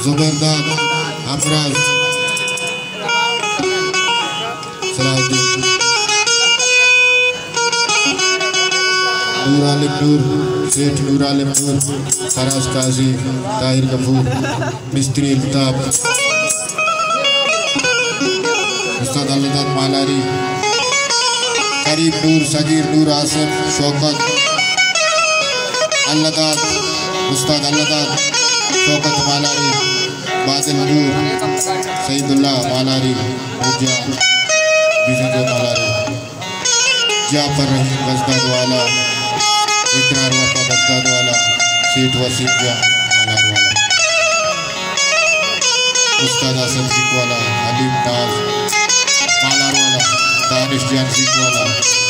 जुबेरदार हमराज सलाहुद्दीन नूर आलिम नूर सेठ नूर आलिम नूर फराज काजी ताहिर कपूर मिस्त्री इल्ताब उस्ताद अल्लाह मालारी करीब नूर सगीर नूर आसिफ शौकत अल्लाह उस्ताद अल्लाह शौकत मालारी बादल नूर सईदुल्लाह मालारी मुर्जा विजय मालारी जाफर रहीम बजदाद वाला इकरार वफा बजदाद वाला सेठ वसीम जा मालार वाला उस्ताद हसन सिख वाला हलीम नाज मालार वाला दानिश जान सिख वाला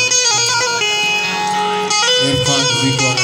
इरफान सिख वाला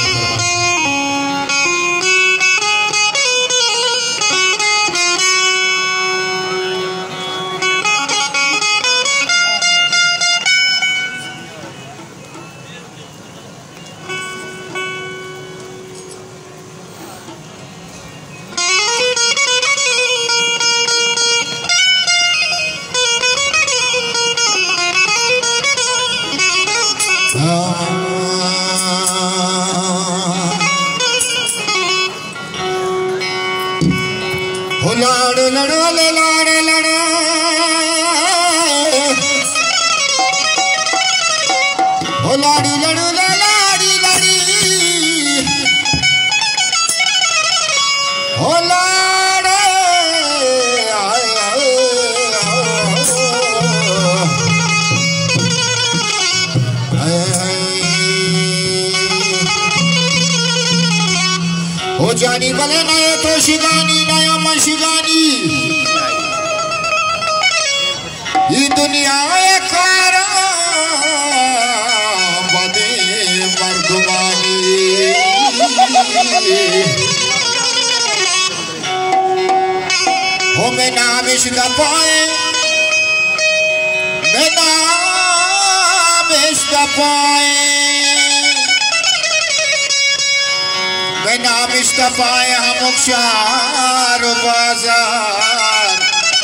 हो जानी भले नए तो शिगानी नया मशिगानी ये दुनिया कारा बदे मर्दुमानी हो मैं नाम इश्क पाए मैं नाम इश्क पाए नाम इस्तफाए हम मुख्तार बाजार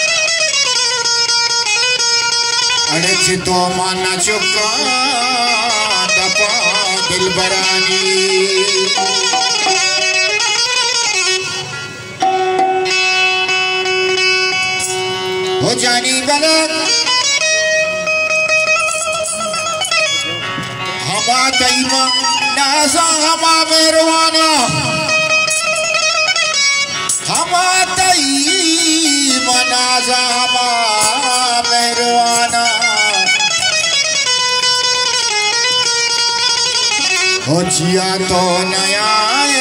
अरे चितो माना चुका दफा दिल बरानी हो जानी गलत हमा तईमा नाजा हमा मेहरबाना हमा तईमा नाजा हमा मेहरबाना हो जिया तो नया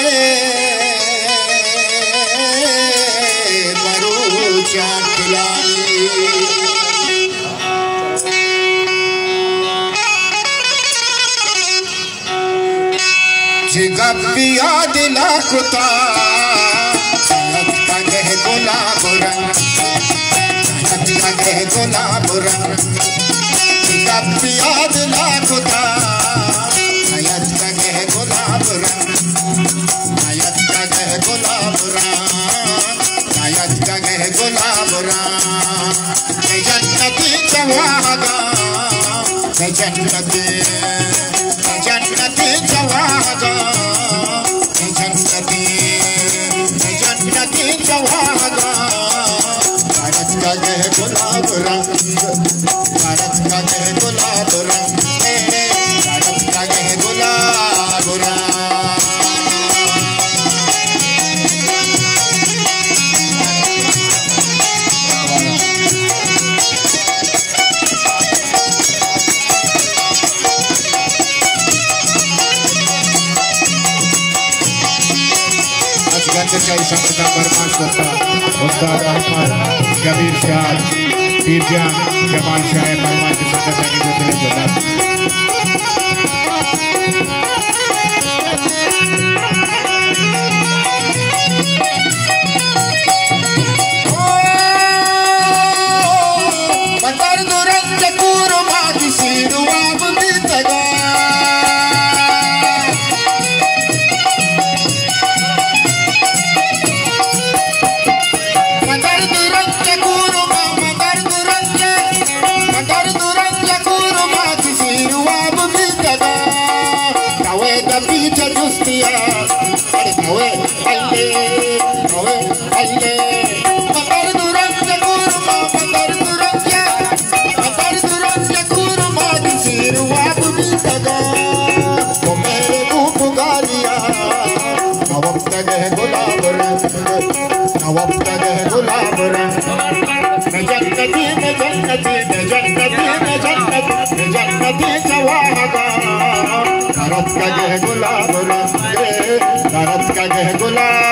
मरू चांद खिलानी गप्पिया दिला कुता का गह गुलाब रंग का गह गुलाब रंग गप्पिया दिला कुता हयत का गह गुलाब रंग हयत का गह गुलाब रंग हयत का गह गुलाब रंग जन्नती जवागा जन्नती जन्नती जवागा जन्नती जवागा भारत का गह गुलाब रंग भारत का गह गुलाब रंग भारत का गह गुलाब रंग संगता बर्माश करता उस्ताद अहमद कबीर शाह पीरजान जमाल शाह बर्मा की संगत की बतर दुरंत कुरमा किसी रुआब बीतगा पुगारिया अरे नवे अल्ले मदर दुरंज कुरमा मदर दुरंज कुरमा सिरवा बुनी तगा तो मेरे को पुगारिया नवम तगह गुलाब रंग जन्नती जवाहगा भारत का गह गुलाब रंग भारत का गह गुलाब